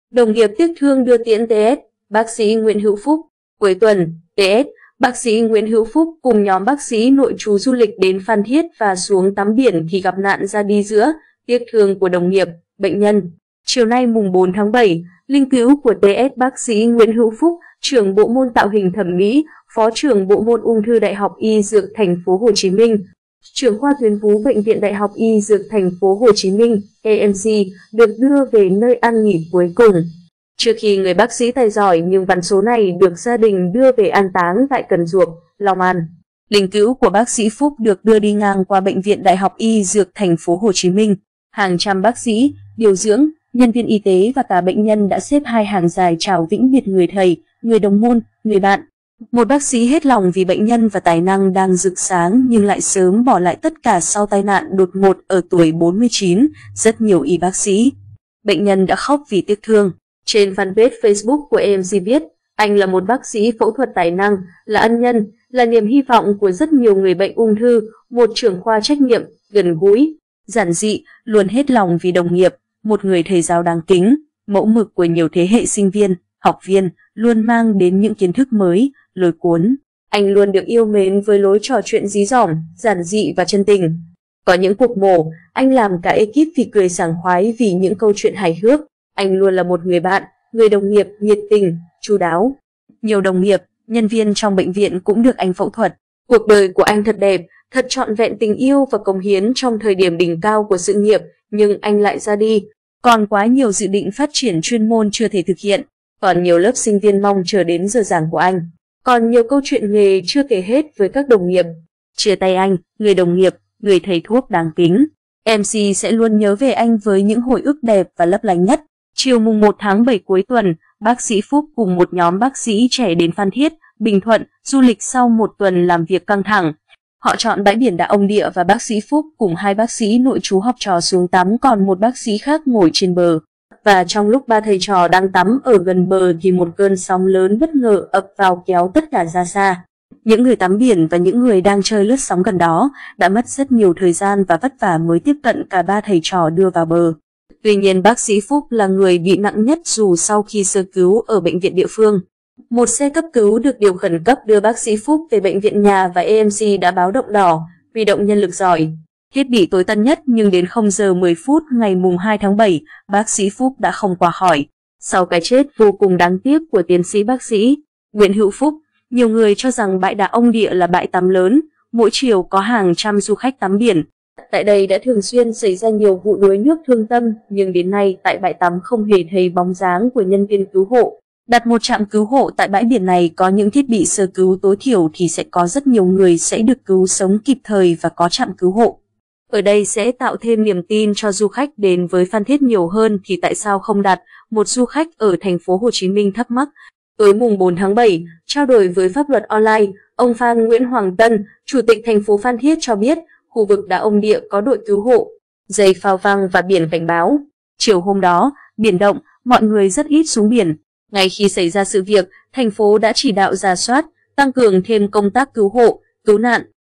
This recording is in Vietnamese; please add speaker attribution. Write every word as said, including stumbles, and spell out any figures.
Speaker 1: Đồng nghiệp tiếc thương đưa tiễn tê ét, bác sĩ Nguyễn Hữu Phúc. Cuối tuần, tê ét, bác sĩ Nguyễn Hữu Phúc cùng nhóm bác sĩ nội trú du lịch đến Phan Thiết và xuống tắm biển thì gặp nạn ra đi giữa, tiếc thương của đồng nghiệp, bệnh nhân. Chiều nay mùng bốn tháng bảy, linh cữu của tê ét bác sĩ Nguyễn Hữu Phúc, trưởng bộ môn tạo hình thẩm mỹ, phó trưởng bộ môn ung thư Đại học Y Dược Thành phố Hồ Chí Minh, trưởng khoa tuyến vú Bệnh viện Đại học Y Dược Thành phố Hồ Chí Minh, a em xê, được đưa về nơi an nghỉ cuối cùng. Trước khi người bác sĩ tài giỏi nhưng vắn số này được gia đình đưa về an táng tại Cần Duộc, Long An. Linh cữu của bác sĩ Phúc được đưa đi ngang qua Bệnh viện Đại học Y Dược Thành phố Hồ Chí Minh. Hàng trăm bác sĩ, điều dưỡng, nhân viên y tế và cả bệnh nhân đã xếp hai hàng dài chào vĩnh biệt người thầy, người đồng môn, người bạn. Một bác sĩ hết lòng vì bệnh nhân và tài năng đang rực sáng nhưng lại sớm bỏ lại tất cả sau tai nạn đột ngột ở tuổi bốn mươi chín, rất nhiều y bác sĩ. Bệnh nhân đã khóc vì tiếc thương. Trên fanpage Facebook của a em xê viết, anh là một bác sĩ phẫu thuật tài năng, là ân nhân, là niềm hy vọng của rất nhiều người bệnh ung thư, một trưởng khoa trách nhiệm, gần gũi, giản dị, luôn hết lòng vì đồng nghiệp, một người thầy giáo đáng kính, mẫu mực của nhiều thế hệ sinh viên, học viên, luôn mang đến những kiến thức mới, lôi cuốn. Anh luôn được yêu mến với lối trò chuyện dí dỏm, giản dị và chân tình. Có những cuộc mổ, anh làm cả ekip vì cười sảng khoái vì những câu chuyện hài hước. Anh luôn là một người bạn, người đồng nghiệp nhiệt tình, chu đáo. Nhiều đồng nghiệp, nhân viên trong bệnh viện cũng được anh phẫu thuật. Cuộc đời của anh thật đẹp, thật trọn vẹn tình yêu và cống hiến trong thời điểm đỉnh cao của sự nghiệp, nhưng anh lại ra đi. Còn quá nhiều dự định phát triển chuyên môn chưa thể thực hiện. Còn nhiều lớp sinh viên mong chờ đến giờ giảng của anh. Còn nhiều câu chuyện nghề chưa kể hết với các đồng nghiệp. Chia tay anh, người đồng nghiệp, người thầy thuốc đáng kính. em xê sẽ luôn nhớ về anh với những hồi ức đẹp và lấp lánh nhất. Chiều mùng một tháng bảy cuối tuần, bác sĩ Phúc cùng một nhóm bác sĩ trẻ đến Phan Thiết, Bình Thuận, du lịch sau một tuần làm việc căng thẳng. Họ chọn bãi biển Đá Ông Địa và bác sĩ Phúc cùng hai bác sĩ nội trú học trò xuống tắm, còn một bác sĩ khác ngồi trên bờ. Và trong lúc ba thầy trò đang tắm ở gần bờ thì một cơn sóng lớn bất ngờ ập vào kéo tất cả ra xa. Những người tắm biển và những người đang chơi lướt sóng gần đó đã mất rất nhiều thời gian và vất vả mới tiếp cận cả ba thầy trò đưa vào bờ. Tuy nhiên bác sĩ Phúc là người bị nặng nhất dù sau khi sơ cứu ở bệnh viện địa phương. Một xe cấp cứu được điều khẩn cấp đưa bác sĩ Phúc về bệnh viện nhà và a em xê đã báo động đỏ, huy động nhân lực giỏi. Thiết bị tối tân nhất nhưng đến không giờ mười phút ngày mùng hai tháng bảy, bác sĩ Phúc đã không qua khỏi. Sau cái chết vô cùng đáng tiếc của tiến sĩ bác sĩ Nguyễn Hữu Phúc, nhiều người cho rằng bãi Đá Ông Địa là bãi tắm lớn, mỗi chiều có hàng trăm du khách tắm biển. Tại đây đã thường xuyên xảy ra nhiều vụ đuối nước thương tâm, nhưng đến nay tại bãi tắm không hề thấy bóng dáng của nhân viên cứu hộ. Đặt một trạm cứu hộ tại bãi biển này có những thiết bị sơ cứu tối thiểu thì sẽ có rất nhiều người sẽ được cứu sống kịp thời và có trạm cứu hộ. Ở đây sẽ tạo thêm niềm tin cho du khách đến với Phan Thiết nhiều hơn thì tại sao không đặt, một du khách ở thành phố Hồ Chí Minh thắc mắc. Tối mùng bốn tháng bảy, trao đổi với Pháp luật online, ông Phan Nguyễn Hoàng Tân, Chủ tịch thành phố Phan Thiết cho biết, khu vực Đá Ông Địa có đội cứu hộ, dây phao văng và biển cảnh báo. Chiều hôm đó, biển động, mọi người rất ít xuống biển. Ngay khi xảy ra sự việc, thành phố đã chỉ đạo rà soát, tăng cường thêm công tác cứu hộ, cứu nạn.